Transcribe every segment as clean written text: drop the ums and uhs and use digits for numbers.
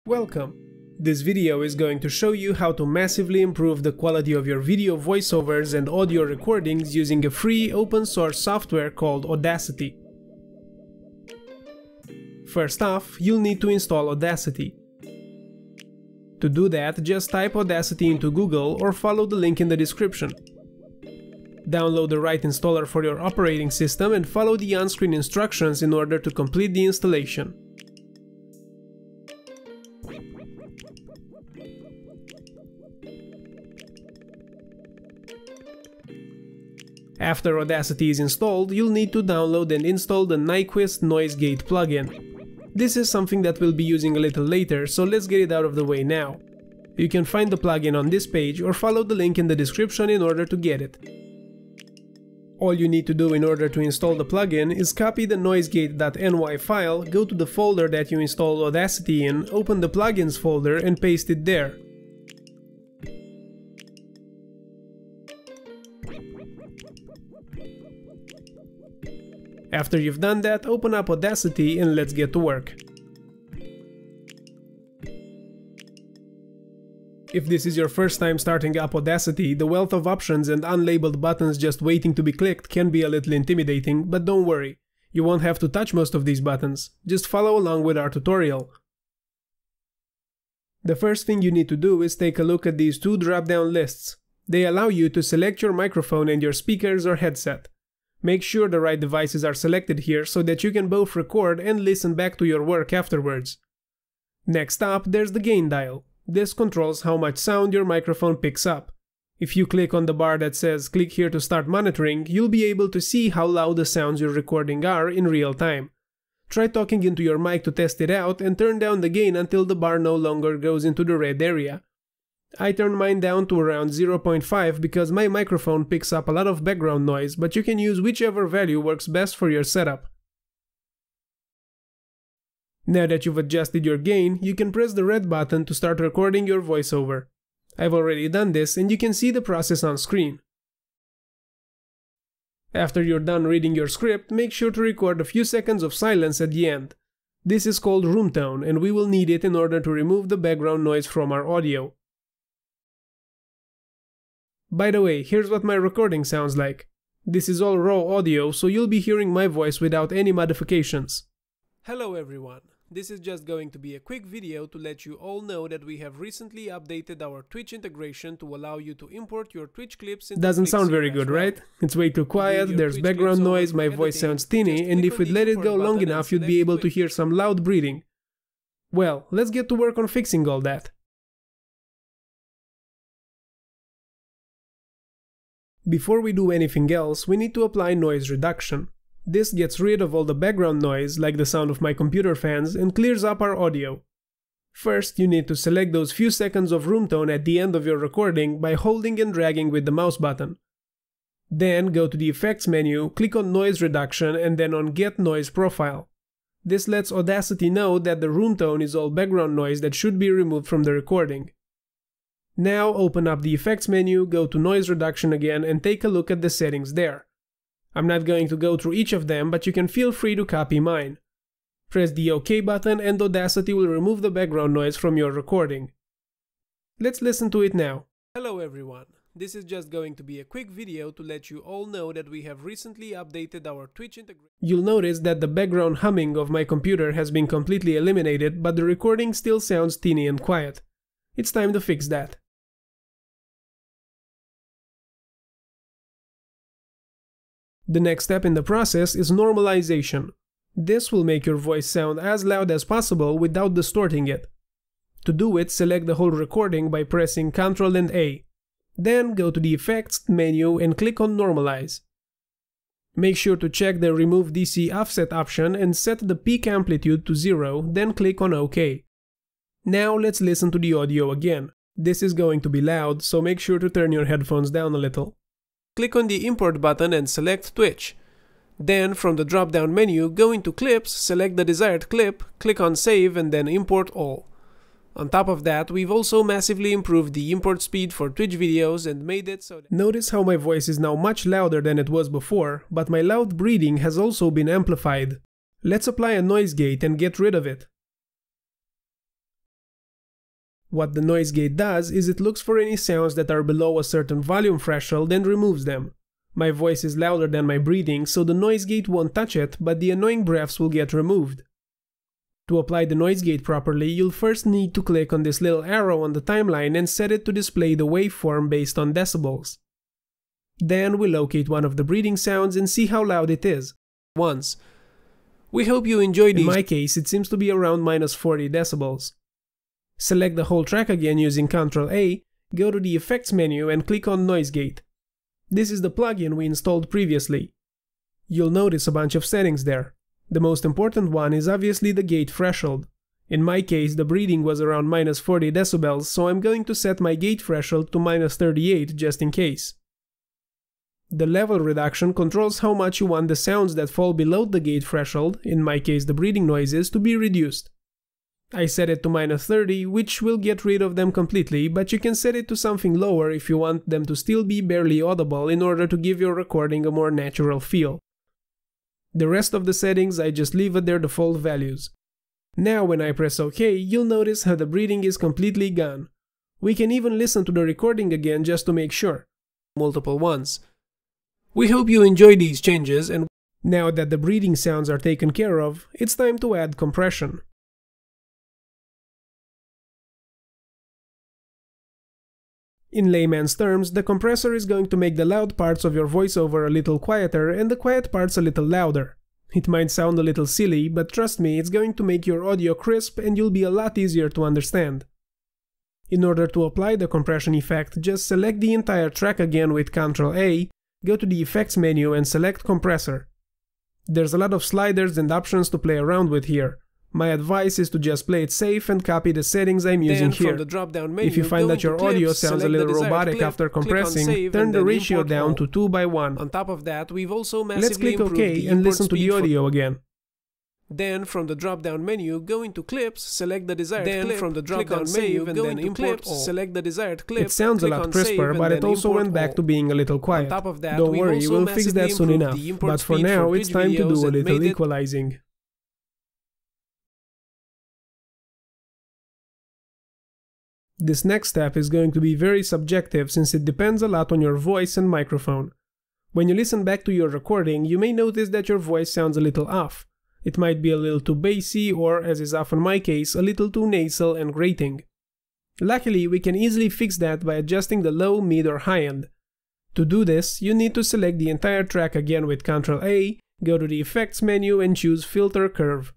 Welcome! This video is going to show you how to massively improve the quality of your video voiceovers and audio recordings using a free open source software called Audacity. First off, you'll need to install Audacity. To do that, just type Audacity into Google or follow the link in the description. Download the right installer for your operating system and follow the on-screen instructions in order to complete the installation. After Audacity is installed, you'll need to download and install the Nyquist Noise Gate plugin. This is something that we'll be using a little later, so let's get it out of the way now. You can find the plugin on this page or follow the link in the description in order to get it. All you need to do in order to install the plugin is copy the noisegate.ny file, go to the folder that you installed Audacity in, open the plugins folder and paste it there. After you've done that, open up Audacity and let's get to work. If this is your first time starting up Audacity, the wealth of options and unlabeled buttons just waiting to be clicked can be a little intimidating, but don't worry, you won't have to touch most of these buttons, just follow along with our tutorial. The first thing you need to do is take a look at these two drop-down lists. They allow you to select your microphone and your speakers or headset. Make sure the right devices are selected here so that you can both record and listen back to your work afterwards. Next up, there's the gain dial. This controls how much sound your microphone picks up. If you click on the bar that says "click here to start monitoring," you'll be able to see how loud the sounds you're recording are in real time. Try talking into your mic to test it out and turn down the gain until the bar no longer goes into the red area. I turned mine down to around 0.5 because my microphone picks up a lot of background noise, but you can use whichever value works best for your setup. Now that you've adjusted your gain, you can press the red button to start recording your voiceover. I've already done this and you can see the process on screen. After you're done reading your script, make sure to record a few seconds of silence at the end. This is called room tone and we will need it in order to remove the background noise from our audio. By the way, here's what my recording sounds like. This is all raw audio, so you'll be hearing my voice without any modifications. Hello everyone, this is just going to be a quick video to let you all know that we have recently updated our Twitch integration to allow you to import your Twitch clips into Doesn't Flixier sound very good, right? It's way too quiet, there's background noise, my voice sounds tinny, and if we'd let it go long enough you'd be able to hear some loud breathing. Well, let's get to work on fixing all that. Before we do anything else, we need to apply noise reduction. This gets rid of all the background noise, like the sound of my computer fans, and clears up our audio. First, you need to select those few seconds of room tone at the end of your recording by holding and dragging with the mouse button. Then go to the Effects menu, click on Noise Reduction and then on Get Noise Profile. This lets Audacity know that the room tone is all background noise that should be removed from the recording. Now open up the Effects menu, go to Noise Reduction again and take a look at the settings there. I'm not going to go through each of them, but you can feel free to copy mine. Press the OK button and Audacity will remove the background noise from your recording. Let's listen to it now. Hello everyone, this is just going to be a quick video to let you all know that we have recently updated our Twitch integration. You'll notice that the background humming of my computer has been completely eliminated, but the recording still sounds teeny and quiet. It's time to fix that. The next step in the process is normalization. This will make your voice sound as loud as possible without distorting it. To do it, select the whole recording by pressing Ctrl and A. Then go to the Effects menu and click on Normalize. Make sure to check the Remove DC Offset option and set the peak amplitude to 0, then click on OK. Now let's listen to the audio again. This is going to be loud, so make sure to turn your headphones down a little. Click on the Import button and select Twitch. Then from the drop-down menu, go into Clips, select the desired clip, click on Save and then Import All. On top of that, we've also massively improved the import speed for Twitch videos and made it so that... Notice how my voice is now much louder than it was before, but my loud breathing has also been amplified. Let's apply a noise gate and get rid of it. What the noise gate does is it looks for any sounds that are below a certain volume threshold and removes them. My voice is louder than my breathing, so the noise gate won't touch it, but the annoying breaths will get removed. To apply the noise gate properly, you'll first need to click on this little arrow on the timeline and set it to display the waveform based on decibels. Then we locate one of the breathing sounds and see how loud it is. Once. We hope you enjoyed these. In my case, it seems to be around -40 decibels. Select the whole track again using Ctrl A, go to the Effects menu and click on Noise Gate. This is the plugin we installed previously. You'll notice a bunch of settings there. The most important one is obviously the gate threshold. In my case, the breathing was around -40 decibels, so I'm going to set my gate threshold to -38 just in case. The level reduction controls how much you want the sounds that fall below the gate threshold, in my case the breathing noises, to be reduced. I set it to -30, which will get rid of them completely, but you can set it to something lower if you want them to still be barely audible in order to give your recording a more natural feel. The rest of the settings I just leave at their default values. Now when I press OK, you'll notice how the breathing is completely gone. We can even listen to the recording again just to make sure. Multiple ones. We hope you enjoyed these changes, and now that the breathing sounds are taken care of, it's time to add compression. In layman's terms, the compressor is going to make the loud parts of your voiceover a little quieter and the quiet parts a little louder. It might sound a little silly, but trust me, it's going to make your audio crisp and you'll be a lot easier to understand. In order to apply the compression effect, just select the entire track again with Ctrl A, go to the Effects menu and select Compressor. There's a lot of sliders and options to play around with here. My advice is to just play it safe and copy the settings I'm using here. If you find that your audio sounds a little robotic after compressing, turn the ratio down to 2:1. On top of that, we've also massively Let's click improved OK the and import listen to the speed audio again. Then from the drop-down menu, go into Clips, select the desired clip. Then from the drop-down menu, go into Clips, select the desired clip. It sounds a lot crisper, but it also went back to being a little quiet. On top of that, don't worry, we'll fix that soon enough. But for now, it's time to do a little equalizing. This next step is going to be very subjective since it depends a lot on your voice and microphone. When you listen back to your recording, you may notice that your voice sounds a little off. It might be a little too bassy or, as is often my case, a little too nasal and grating. Luckily, we can easily fix that by adjusting the low, mid or high end. To do this, you need to select the entire track again with Ctrl A, go to the Effects menu and choose Filter Curve.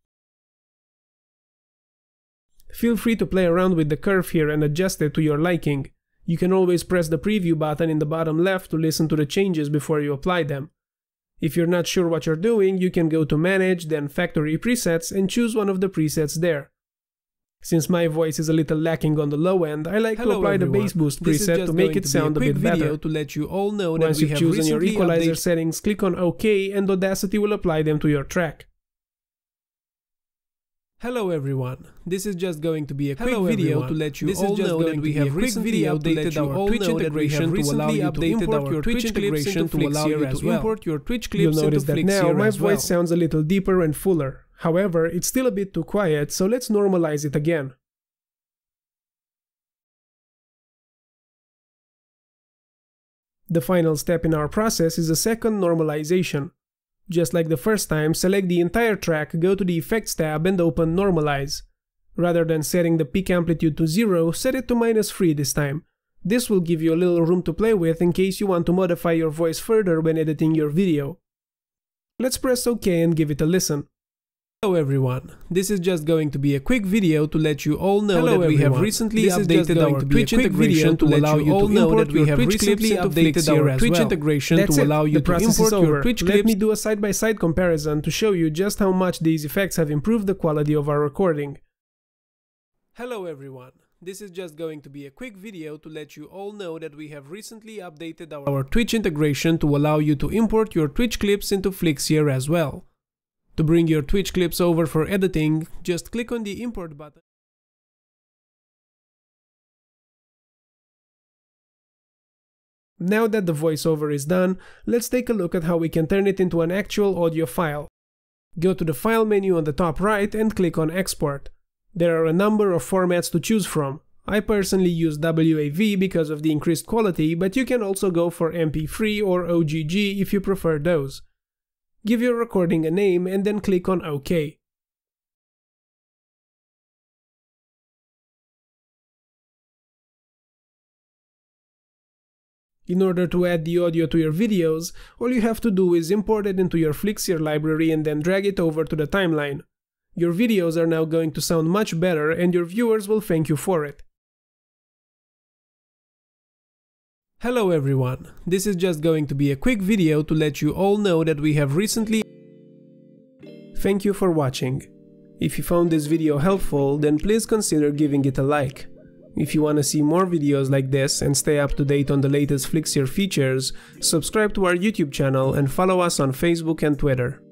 Feel free to play around with the curve here and adjust it to your liking. You can always press the preview button in the bottom left to listen to the changes before you apply them. If you're not sure what you're doing, you can go to Manage, then Factory Presets and choose one of the presets there. Since my voice is a little lacking on the low end, I like to apply the bass boost preset to make it sound a bit better. To let you all know that once you've chosen your equalizer settings, click on OK and Audacity will apply them to your track. Hello everyone, this is just going to be a quick video to let you all know that we have recently updated our Twitch integration to allow you to import your Twitch integration to allow you to import your Twitch clips into Flixier as well. You'll notice that now my voice sounds a little deeper and fuller. However, it's still a bit too quiet, so let's normalize it again. The final step in our process is a second normalization. Just like the first time, select the entire track, go to the Effects tab and open Normalize. Rather than setting the peak amplitude to 0, set it to -3 this time. This will give you a little room to play with in case you want to modify your voice further when editing your video. Let's press OK and give it a listen. Hello everyone, this is just going to be a quick video to let you all know that we have recently updated our Twitch integration to allow you to import your Twitch clips into Flixier as well. Twitch integration to allow you to import your Twitch clips. Let me do a side-by-side comparison to show you just how much these effects have improved the quality of our recording. Hello everyone, this is just going to be a quick video to let you all know that we have recently updated our Twitch integration to allow you to import your Twitch clips into Flixier as well. To bring your Twitch clips over for editing, just click on the Import button. Now that the voiceover is done, let's take a look at how we can turn it into an actual audio file. Go to the File menu on the top right and click on Export. There are a number of formats to choose from. I personally use WAV because of the increased quality, but you can also go for MP3 or OGG if you prefer those. Give your recording a name and then click on OK. In order to add the audio to your videos, all you have to do is import it into your Flixier library and then drag it over to the timeline. Your videos are now going to sound much better and your viewers will thank you for it. Hello everyone, this is just going to be a quick video to let you all know that we have recently... Thank you for watching. If you found this video helpful, then please consider giving it a like. If you want to see more videos like this and stay up to date on the latest Flixier features, subscribe to our YouTube channel and follow us on Facebook and Twitter.